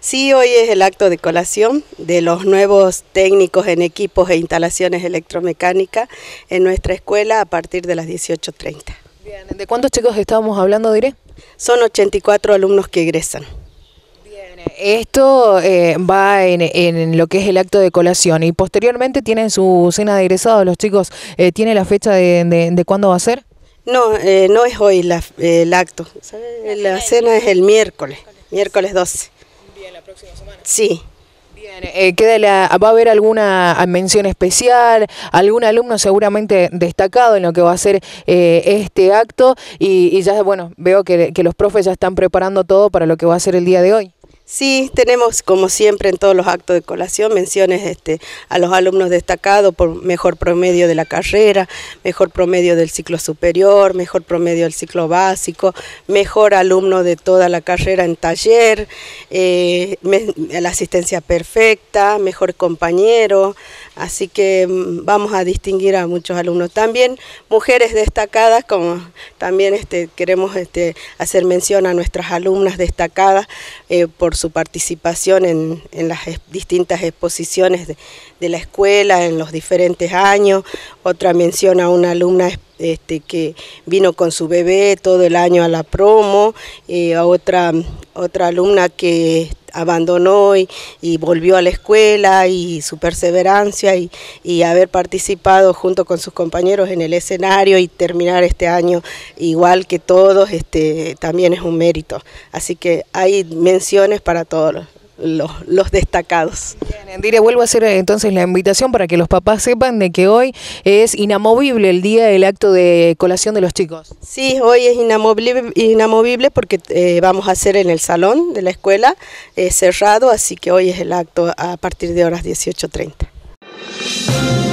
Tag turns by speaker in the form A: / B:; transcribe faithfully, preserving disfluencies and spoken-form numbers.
A: Sí, hoy es el acto de colación de los nuevos técnicos en equipos e instalaciones electromecánicas en nuestra escuela a partir de las dieciocho treinta.
B: Bien, ¿de cuántos chicos estábamos hablando, diré?
A: Son ochenta y cuatro alumnos que egresan.
B: Bien, esto eh, va en, en lo que es el acto de colación y posteriormente tienen su cena de egresados los chicos. Eh, ¿Tiene la fecha de, de, de cuándo va a ser?
A: No, eh, no es hoy la, eh, el acto, ¿sabe? La cena es el miércoles, miércoles doce.
B: Bien, la próxima semana.
A: Sí.
B: Bien, eh, queda la, ¿va a haber alguna mención especial, algún alumno seguramente destacado en lo que va a ser eh, este acto? Y, y ya, bueno, veo que, que los profes ya están preparando todo para lo que va a ser el día de hoy.
A: Sí, tenemos como siempre en todos los actos de colación menciones este, a los alumnos destacados por mejor promedio de la carrera, mejor promedio del ciclo superior, mejor promedio del ciclo básico, mejor alumno de toda la carrera en taller, eh, me, la asistencia perfecta, mejor compañero, así que vamos a distinguir a muchos alumnos. También mujeres destacadas, como también este, queremos este, hacer mención a nuestras alumnas destacadas eh, por su participación en, en las distintas exposiciones de, de la escuela en los diferentes años. Otra mención a una alumna este, que vino con su bebé todo el año a la promo, eh, a otra, otra alumna que abandonó y, y volvió a la escuela y su perseverancia y, y haber participado junto con sus compañeros en el escenario y terminar este año igual que todos, este, también es un mérito. Así que hay menciones para todos los, los, los destacados.
B: Bien, Dire, vuelvo a hacer entonces la invitación para que los papás sepan de que hoy es inamovible el día del acto de colación de los chicos.
A: Sí, hoy es inamovible, inamovible porque eh, vamos a hacer en el salón de la escuela eh, cerrado, así que hoy es el acto a partir de horas dieciocho treinta.